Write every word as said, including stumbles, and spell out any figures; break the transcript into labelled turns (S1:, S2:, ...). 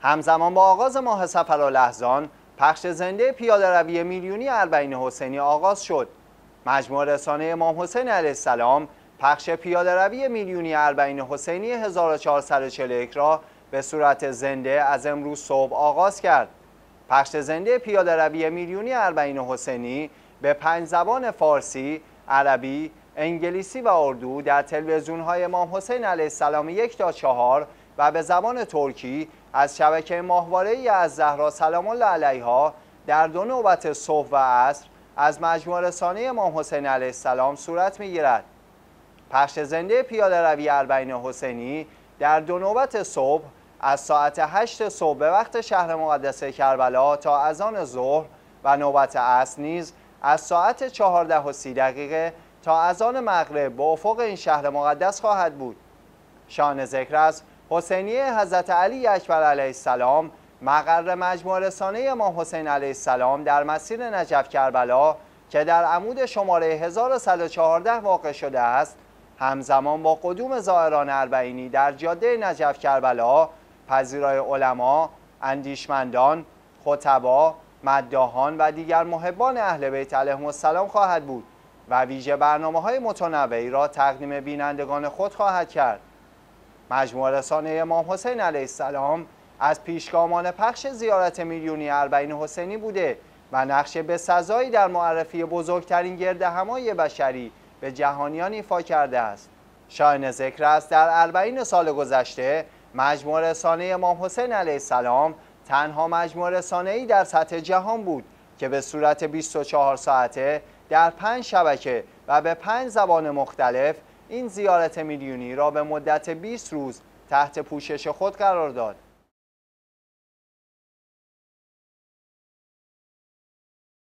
S1: همزمان با آغاز ماه صفرالحزان، پخش زنده پیاده‌روی میلیونی اربعین حسینی آغاز شد. مجموعه رسانه امام حسین علیه السلام پخش پیاده‌روی میلیونی اربعین حسینی هزار و چهارصد و چهل و یک را به صورت زنده از امروز صبح آغاز کرد. پخش زنده پیاده‌روی میلیونی اربعین حسینی به پنج زبان فارسی، عربی، انگلیسی و اردو در تلویزیون‌های امام حسین علیه السلام یک تا چهار و به زبان ترکی از شبکه ماهواره‌ای از زهرا سلام الله علیها در دو نوبت صبح و عصر از مجموعه رسانه امام حسین علیه السلام صورت می‌گیرد. پخش زنده پیاده‌روی اربعین حسینی در دو نوبت صبح از ساعت هشت صبح به وقت شهر مقدس کربلا تا اذان ظهر و نوبت عصر نیز از ساعت چهارده و سی دقیقه تا اذان مغرب به افق این شهر مقدس خواهد بود. شأن ذکر است حسینیه حضرت علی اکبر علیه السلام، مقر مجموعه رسانه امام حسین علیه السلام در مسیر نجف کربلا که در عمود شماره هزار و صد و چهارده واقع شده است، همزمان با قدوم زائران اربعینی در جاده نجف کربلا، پذیرای علما، اندیشمندان، خطبا، مداحان و دیگر محبان اهل بیت علیهم السلام خواهد بود و ویژه برنامه‌های متنوعی را تقدیم بینندگان خود خواهد کرد. مجموعه رسانه امام حسین علیه السلام از پیشگامان پخش زیارت میلیونی اربعین حسینی بوده و نقش بسزایی در معرفی بزرگترین گردهمایی بشری به جهانیان ایفا کرده است. شایان ذکر است در اربعین سال گذشته مجموعه رسانه امام حسین علیه السلام تنها مجموعه رسانه‌ای در سطح جهان بود که به صورت بیست و چهار ساعته در پنج شبکه و به پنج زبان مختلف این زیارت میلیونی را به مدت بیست روز تحت پوشش خود قرار داد.